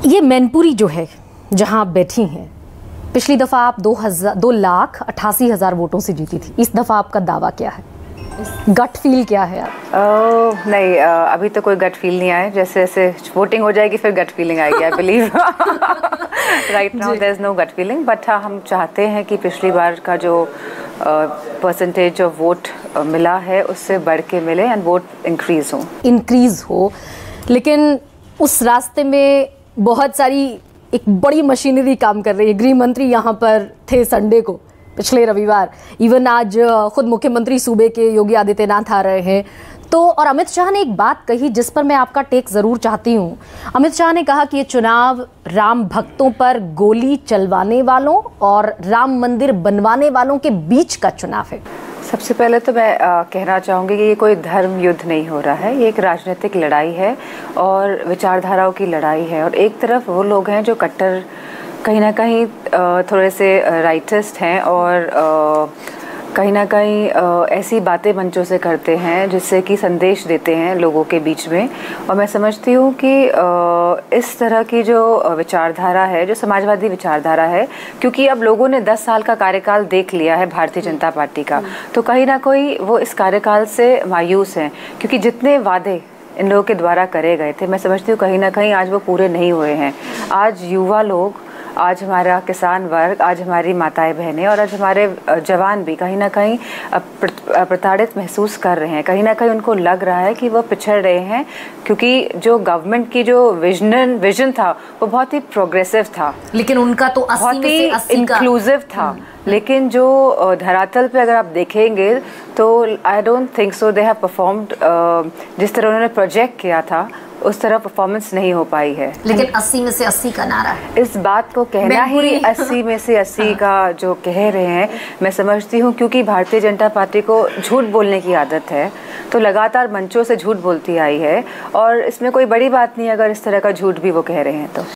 ये मैनपुरी जो है जहां आप बैठी हैं, पिछली दफ़ा आप 2,88,000 वोटों से जीती थी। इस दफ़ा आपका दावा क्या है? गट फील क्या है आप? नहीं, अभी तो कोई गट फील नहीं आया। जैसे जैसे वोटिंग हो जाएगी फिर गट फीलिंग आएगी, I believe. Right now there is no gut feeling, but हाँ, हम चाहते हैं कि पिछली बार का जो परसेंटेज ऑफ वोट मिला है उससे बढ़ के मिले एंड वोट इंक्रीज हो। लेकिन उस रास्ते में बहुत सारी एक बड़ी मशीनरी काम कर रही है। गृह मंत्री यहाँ पर थे संडे को, पिछले रविवार। इवन आज खुद मुख्यमंत्री सूबे के योगी आदित्यनाथ आ रहे हैं। तो और अमित शाह ने एक बात कही जिस पर मैं आपका टेक ज़रूर चाहती हूँ। अमित शाह ने कहा कि ये चुनाव राम भक्तों पर गोली चलवाने वालों और राम मंदिर बनवाने वालों के बीच का चुनाव है। सबसे पहले तो मैं कहना चाहूँगी कि ये कोई धर्म युद्ध नहीं हो रहा है, ये एक राजनीतिक लड़ाई है और विचारधाराओं की लड़ाई है। और एक तरफ वो लोग हैं जो कट्टर कहीं ना कहीं थोड़े से राइटिस्ट हैं और कहीं ना कहीं ऐसी बातें मंचों से करते हैं जिससे कि संदेश देते हैं लोगों के बीच में। और मैं समझती हूँ कि इस तरह की जो विचारधारा है, जो समाजवादी विचारधारा है, क्योंकि अब लोगों ने 10 साल का कार्यकाल देख लिया है भारतीय जनता पार्टी का, तो कहीं ना कहीं वो इस कार्यकाल से मायूस हैं। क्योंकि जितने वादे इन लोगों के द्वारा करे गए थे, मैं समझती हूँ कहीं ना कहीं आज वो पूरे नहीं हुए हैं। आज युवा लोग, आज हमारा किसान वर्ग, आज हमारी माताएं बहनें और आज हमारे जवान भी कहीं ना कहीं प्रताड़ित महसूस कर रहे हैं। कहीं ना कहीं उनको लग रहा है कि वो पिछड़ रहे हैं, क्योंकि जो गवर्नमेंट की जो विजन था वो बहुत ही प्रोग्रेसिव था, लेकिन उनका तो बहुत ही इंक्लूसिव था। लेकिन जो धरातल पे अगर आप देखेंगे तो I don't think so they have performed, जिस तरह उन्होंने प्रोजेक्ट किया था उस तरह परफॉर्मेंस नहीं हो पाई है। लेकिन 80 में से 80 का नारा है। इस बात को कहना ही 80 में से 80 का जो कह रहे हैं, मैं समझती हूँ क्योंकि भारतीय जनता पार्टी को झूठ बोलने की आदत है, तो लगातार मंचों से झूठ बोलती आई है। और इसमें कोई बड़ी बात नहीं अगर इस तरह का झूठ भी वो कह रहे हैं तो।